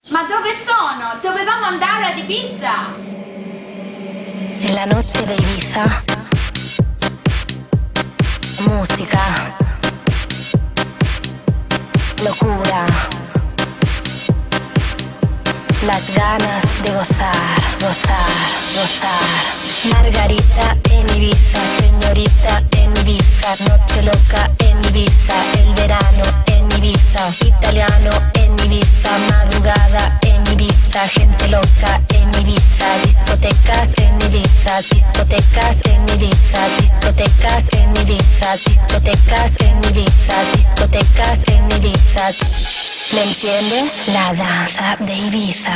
Ma dove sono? Dovevamo andare ad Ibiza! En la noche de Ibiza, música, locura, las ganas de gozar, gozar, gozar. Margarita en Ibiza, señorita en Ibiza, noche loca en Ibiza, el verano en Ibiza, italiano en Ibiza, madrugada en Ibiza, gente loca en Ibiza, discotecas en Ibiza, discotecas en Ibiza, discotecas en Ibiza, discotecas en Ibiza, discotecas en Ibiza. ¿Me entiendes? La danza de Ibiza.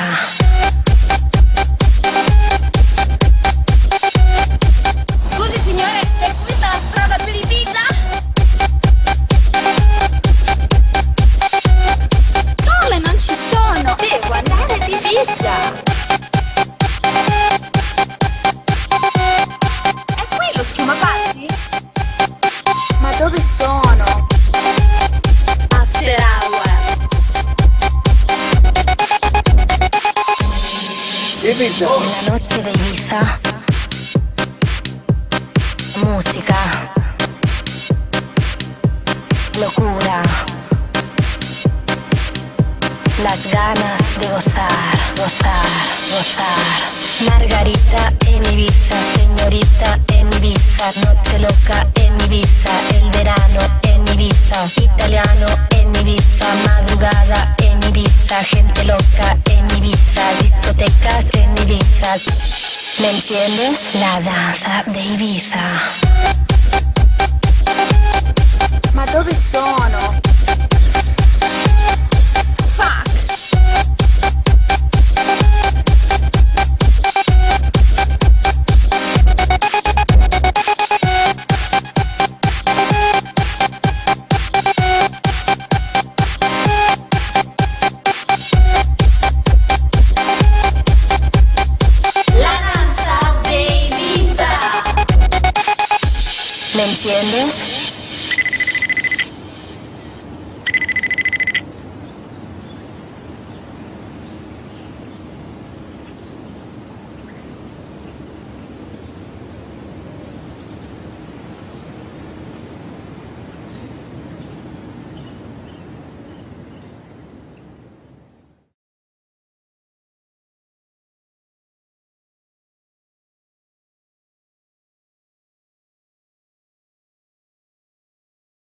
Scusi signore, è questa la strada per Ibiza? Come non ci sono? Devo andare ad Ibiza! È qui lo schiumapazzi? Ma dove sono? After hour. Ibiza. En la noche de Ibiza, música, locura, las ganas de gozar, gozar, gozar. Margarita en Ibiza, señorita en Ibiza, noche loca en Ibiza, el verano en Ibiza, italiano en Ibiza, madrugada en Ibiza, gente loca en Ibiza, discotecas en Ibiza. ¿Me entiendes? La danza de Ibiza. Ma dove sono? Fuck!